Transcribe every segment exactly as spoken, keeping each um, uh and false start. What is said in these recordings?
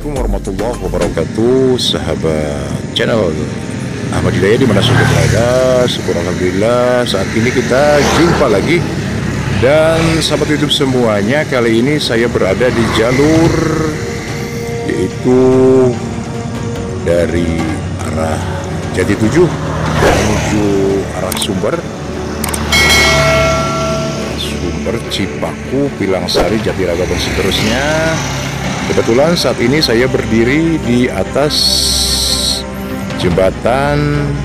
Assalamualaikum warahmatullahi wabarakatuh, sahabat channel Ahmad Hidayah dimana saja berada. Syukur alhamdulillah saat ini kita jumpa lagi. Dan sahabat YouTube semuanya, kali ini saya berada di jalur yaitu dari arah Jati Tujuh menuju arah Sumber Sumber Cipaku, Pilangsari, Jatiraga dan seterusnya. Kebetulan saat ini saya berdiri di atas jembatan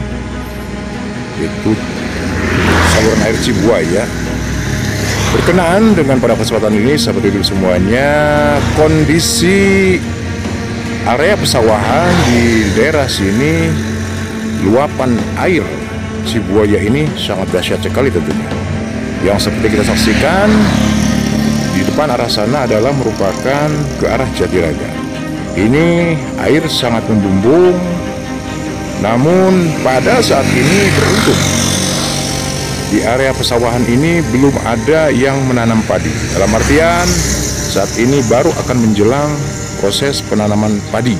itu saluran air Cibuaya. Berkenaan dengan pada kesempatan ini, sahabat YouTube semuanya, kondisi area pesawahan di daerah sini, luapan air Cibuaya ini sangat dahsyat sekali tentunya. Yang seperti kita saksikan di depan arah sana adalah merupakan ke arah Jatiraga. Ini air sangat membumbung, namun pada saat ini beruntung di area pesawahan ini belum ada yang menanam padi. Dalam artian saat ini baru akan menjelang proses penanaman padi.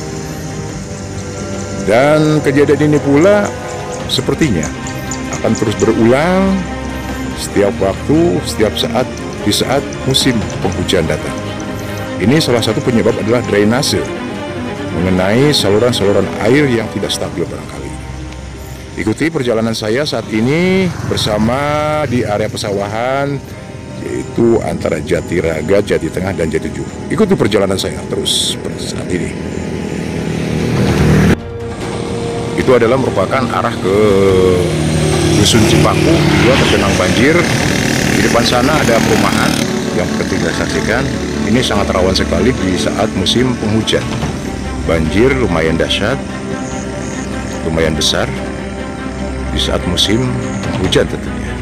Dan kejadian ini pula sepertinya akan terus berulang setiap waktu, setiap saat di saat musim penghujan datang. Ini salah satu penyebab adalah drainase mengenai saluran-saluran air yang tidak stabil barangkali. Ikuti perjalanan saya saat ini bersama di area pesawahan yaitu antara Jatiraga, Jati Tengah dan Jati Tujuh. Ikuti perjalanan saya terus saat ini. Itu adalah merupakan arah ke Dusun Cipaku, juga tergenang banjir. Di depan sana ada perumahan yang kita saksikan. Ini sangat rawan sekali di saat musim penghujan. Banjir lumayan dahsyat, lumayan besar di saat musim hujan tentunya.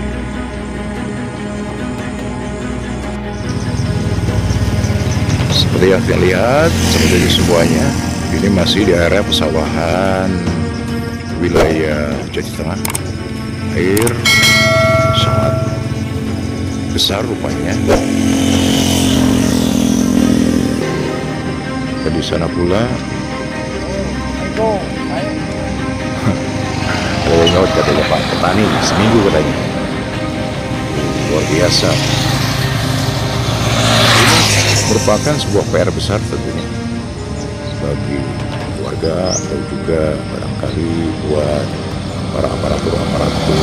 Seperti yang kita lihat, seperti itu semuanya, ini masih di area pesawahan wilayah Jati Tengah. Air sangat besar rupanya. Dan di sana pula kalau nyaut katanya Pak petani seminggu katanya. Luar biasa. Ini merupakan sebuah P R besar tentunya bagi warga atau juga barangkali buat para aparatur-aparatur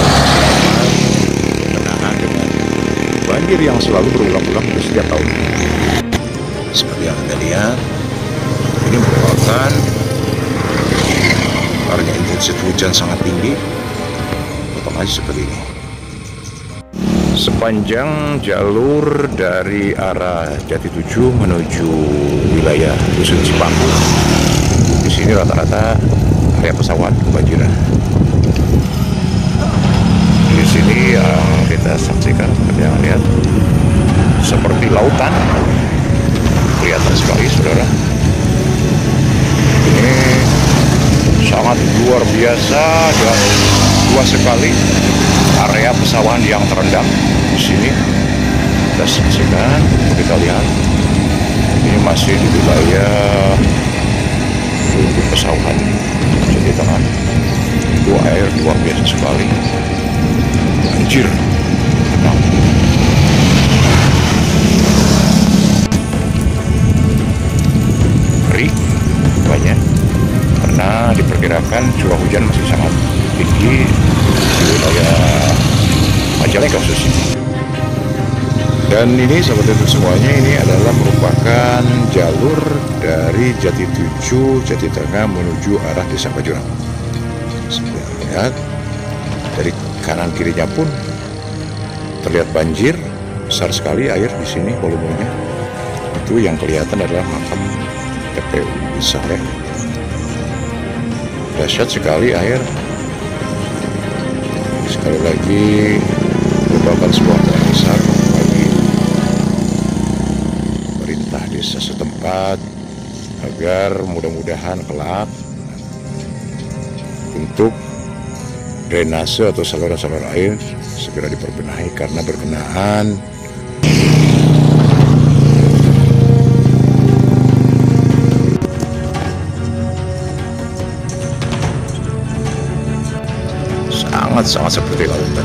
berkenaan dengan banjir yang selalu berulang-ulang di setiap tahun. Seperti yang Anda lihat, ini merupakan karena intensitas hujan sangat tinggi, otomatis seperti ini. Sepanjang jalur dari arah Jati Tujuh menuju wilayah Dusun Cipaku, di sini rata-rata area pesawahan kebanjiran. Di sini yang kita saksikan, seperti yang lihat, seperti lautan, kelihatan sekali, saudara. Ini sangat luar biasa dan luas sekali area pesawahan yang terendam. Di sini kita saksikan, kita lihat, ini masih di wilayah untuk pesawahan Jati Tengah. Itu air luar biasa sekali, banjir. Nah, ngeri banyak karena diperkirakan curah hujan masih sangat tinggi di wilayah Majalengka khususnya. Dan ini sahabat YouTube semuanya, ini adalah merupakan jalur dari Jati Tujuh, Jati Tengah menuju arah Desa Pajurang. Seperti yang lihat, dari kanan kirinya pun terlihat banjir besar sekali air di sini volumenya. Itu yang kelihatan adalah makam T P U besar ya. Dahsyat sekali air. Sekali lagi merupakan sebuah P R besar bagi pemerintah desa setempat agar mudah-mudahan kelak untuk drainase atau saluran-saluran air segera diperbenahi karena berkenaan sangat-sangat seperti lautan.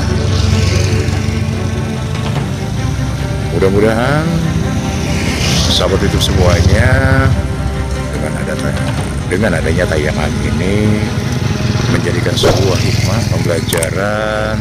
Mudah-mudahan sahabat YouTube semuanya, dengan ada dengan adanya tayangan ini menjadikan sebuah hikmah pembelajaran,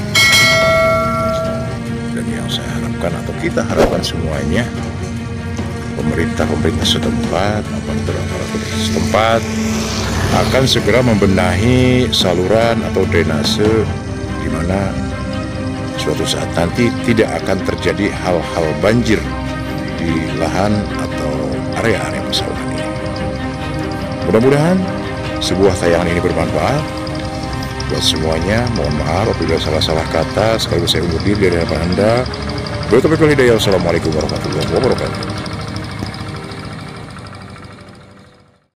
dan yang saya harapkan atau kita harapkan semuanya, pemerintah-pemerintah setempat, aparat setempat akan segera membenahi saluran atau drainase, di mana suatu saat nanti tidak akan terjadi hal-hal banjir di lahan atau area-area persawahan ini. Mudah-mudahan sebuah tayangan ini bermanfaat buat semuanya. Mohon maaf apabila salah-salah kata, sekaligus saya undur diri dari hadapan Anda. Wassalamualaikum warahmatullahi wabarakatuh.